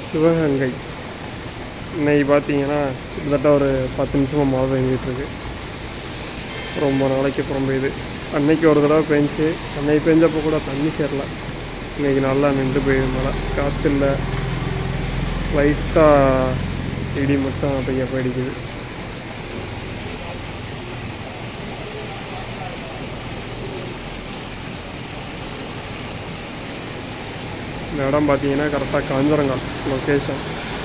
சிவகங்கை. இன்னைக்கு பார்த்தீங்கன்னா கிட்டத்தட்ட ஒரு 10 நிமிஷமாக மழை பெஞ்சிட்ருக்கு. ரொம்ப நாளைக்கு அப்புறம் பெய்யுது. அன்னைக்கு ஒரு தடவை பெஞ்சு, அன்னைக்கு பெஞ்சப்போ கூட தண்ணி சேரல. இன்றைக்கி நல்லா நின்று பெய்யுது மழை. காற்று இல்லை, லைட்டாக இடி மட்டும் அப்போ அடிக்குது. இந்த இடம் பார்த்தீங்கன்னா கரெக்டாக காஞ்சரங்கால் லொக்கேஷன்.